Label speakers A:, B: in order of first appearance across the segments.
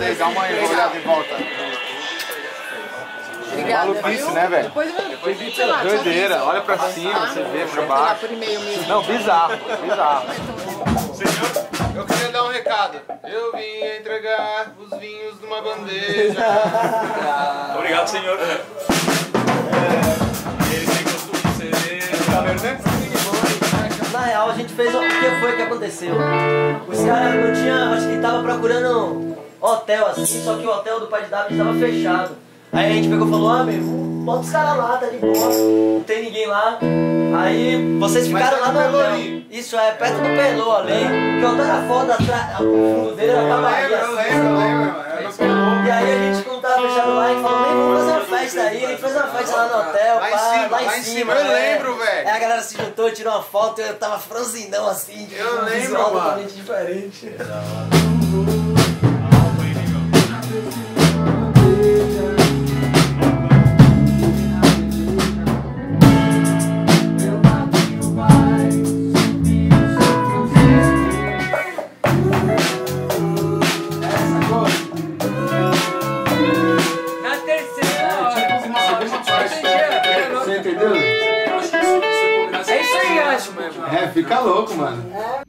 A: Dá uma olhada em volta.
B: Obrigada,
A: maluquice, né, velho?
B: Depois sei lá,
A: Doideira, olha pra cima, você vê pra baixo. Não, bizarro, bizarro. Senhor, eu queria dar um recado. Eu vim entregar os vinhos numa bandeja.
C: Obrigado, senhor. Ele tem costume de ser...
D: Na real, a gente fez o que foi que aconteceu. Os caras não tinham, acho que tava procurando hotel assim, só que o hotel do pai de Davi estava fechado. Aí a gente pegou e falou, ah, meu, bota os caras lá, tá de boa, não tem ninguém lá. Aí vocês ficaram lá no hotel. Isso, é perto do Pelô ali, que o hotel era foda, o fundo dele era pra Bahia.
A: Eu lembro.
D: E aí a gente não tava fechado lá, a gente falou, vamos fazer uma festa aí, a gente fez uma festa lá no hotel,
A: lá em cima, eu lembro, velho.
D: Aí a galera se juntou, tirou uma foto, eu tava franzinão assim, de
A: eu
D: um
A: lembro,
D: visual
A: mano.
D: totalmente diferente.
A: É, fica louco, mano.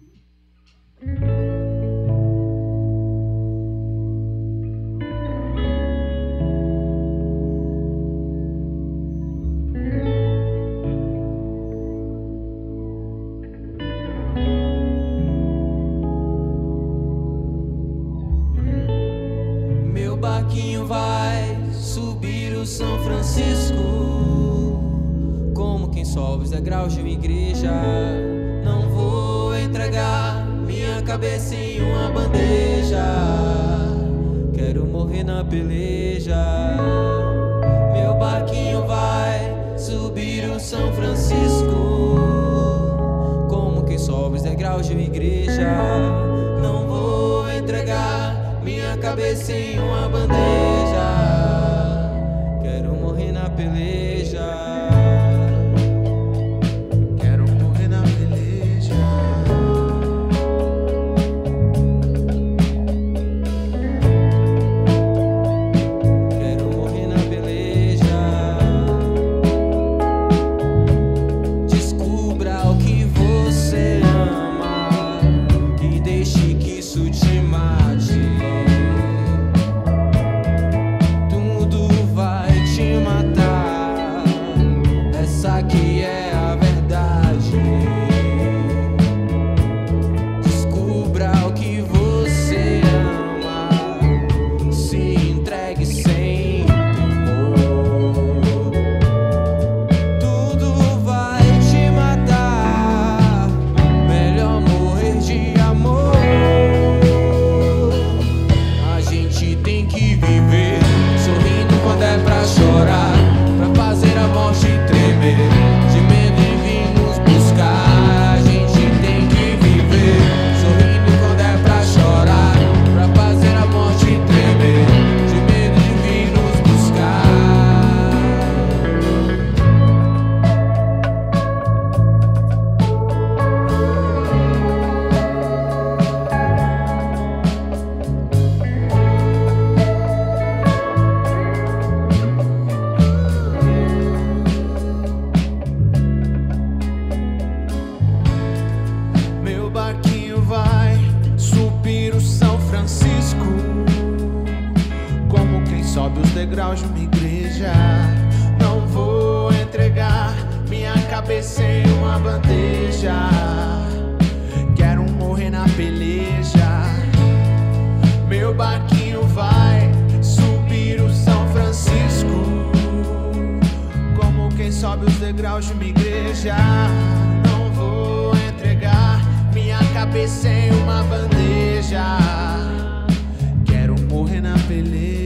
E: Meu barquinho vai subir o São Francisco, como quem sobe os degraus de uma igreja. Não vou entregar minha cabeça em uma bandeja, quero morrer na peleja. Meu barquinho vai subir o São Francisco, como quem sobe os degraus de uma igreja. Não vou entregar minha cabeça em uma bandeja, quero morrer na peleja.
F: sobe os degraus de uma igreja. Não vou entregar minha cabeça em uma bandeja. Quero morrer na peleja. Meu barquinho vai subir o São Francisco, como quem sobe os degraus de uma igreja. Não vou entregar minha cabeça em uma bandeja. Quero morrer na peleja.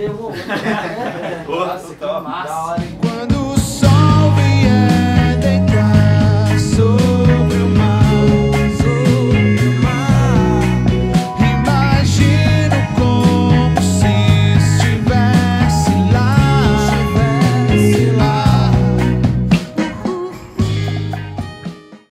D: meio volume.